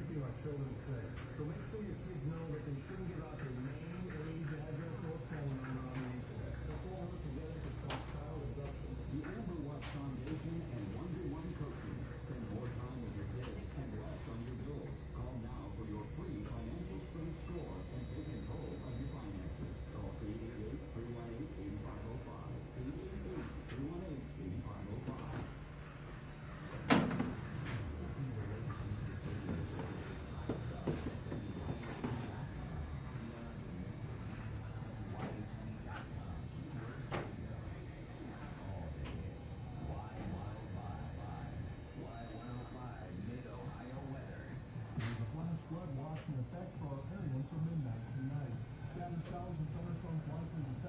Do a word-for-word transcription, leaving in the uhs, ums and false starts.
keeping our children safe. So make sure your kids know that they shouldn't give out their name, age, address, or phone number on the internet. Before we're together to stop child abduction. The Amber Watch Foundation and one-to-one coaching. Spend more time with your kids and less on your bills. Call now for your free financial strength score and take control of your finances. Call eight eight eight, three one eight, eight five zero five. eight eight eight, three one eight, eight five zero five. Flood watch in effect for our area until midnight tonight. Scattered showers and thunderstorms likely to